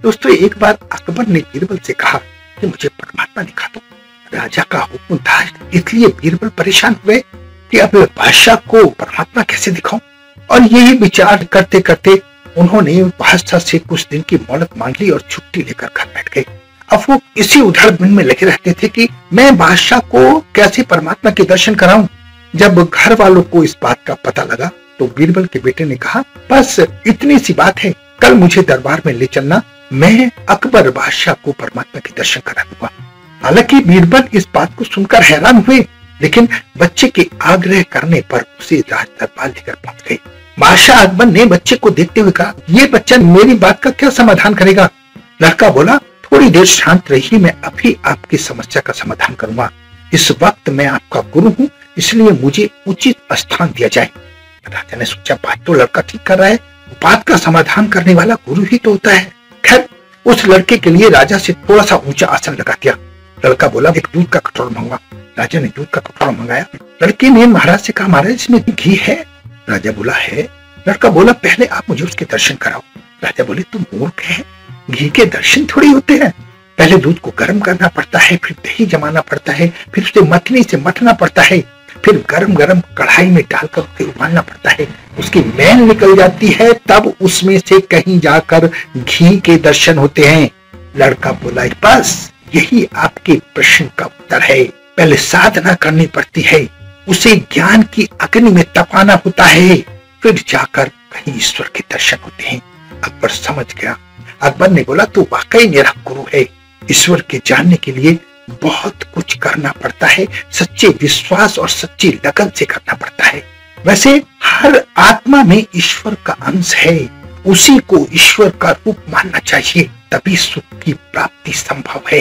दोस्तों, एक बार अकबर ने बीरबल से कहा कि मुझे परमात्मा दिखा दो। राजा का हुक्म था, इसलिए बीरबल परेशान हुए कि अब बादशाह को परमात्मा कैसे दिखाऊं। और यही विचार करते करते उन्होंने बादशाह से कुछ दिन की मोहलत मांग ली और छुट्टी लेकर घर बैठ गए। अब वो इसी उधड़बुन में लगे रहते थे कि मैं बादशाह को कैसे परमात्मा के दर्शन कराऊं। जब घर वालों को इस बात का पता लगा तो बीरबल के बेटे ने कहा, बस इतनी सी बात है, कल मुझे दरबार में ले चलना, मैं अकबर बादशाह को परमात्मा के दर्शन करा दूंगा। हालांकि बीरबल इस बात को सुनकर हैरान हुए, लेकिन बच्चे के आग्रह करने पर उसे राज दरबार लेकर पहुंच गए। बादशाह अकबर ने बच्चे को देखते हुए कहा, ये बच्चा मेरी बात का क्या समाधान करेगा। लड़का बोला, थोड़ी देर शांत रहिए, मैं अभी आपकी समस्या का समाधान करूंगा। इस वक्त मैं आपका गुरु हूँ, इसलिए मुझे उचित स्थान दिया जाए। राजा ने सोचा, बात तो लड़का ठीक कर रहा है, बात का समाधान करने वाला गुरु ही तो होता है। खैर, उस लड़के के लिए राजा से थोड़ा सा ऊंचा आसन लगा दिया। लड़का बोला, एक दूध का कटोरा मंगवा। राजा ने दूध का कटोरा मंगाया। लड़के ने महाराज से कहा, महाराज इसमें घी है। राजा बोला, है। लड़का बोला, पहले आप मुझे उसके दर्शन कराओ। राजा बोले, तुम मूर्ख है, घी के दर्शन थोड़ी होते हैं। पहले दूध को गर्म करना पड़ता है, फिर दही जमाना पड़ता है, फिर उसे मथनी से मथना पड़ता है, फिर गरम गरम कढ़ाई में डालकर उसे उबालना पड़ता है, उसकी मैल निकल जाती है, तब उसमें से कहीं जाकर घी के दर्शन होते हैं। लड़का बोला, बस यही आपके प्रश्न का उत्तर है। पहले साधना करनी पड़ती है, उसे ज्ञान की अग्नि में तपाना होता है, फिर जाकर कहीं ईश्वर के दर्शन होते हैं। अकबर समझ गया। अकबर ने बोला, तू वाकई मेरा गुरु है। ईश्वर के जानने के लिए बहुत कुछ करना पड़ता है, सच्चे विश्वास और सच्ची लगन से करना पड़ता है। वैसे हर आत्मा में ईश्वर का अंश है, उसी को ईश्वर का रूप मानना चाहिए, तभी सुख की प्राप्ति संभव है।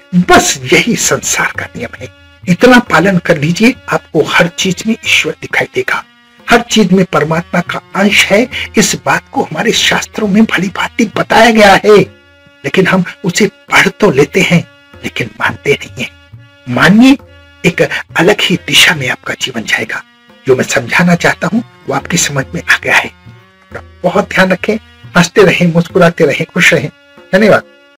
बस यही संसार का नियम है। इतना पालन कर लीजिए, आपको हर चीज में ईश्वर दिखाई देगा, हर चीज में परमात्मा का अंश है। इस बात को हमारे शास्त्रों में भली भांति बताया गया है, लेकिन हम उसे पढ़ तो लेते हैं लेकिन मानते नहीं हैं। मानिए, एक अलग ही दिशा में आपका जीवन जाएगा। जो मैं समझाना चाहता हूं वो आपकी समझ में आ गया है। बहुत ध्यान रखें, हंसते रहें, मुस्कुराते रहें, खुश रहें। धन्यवाद।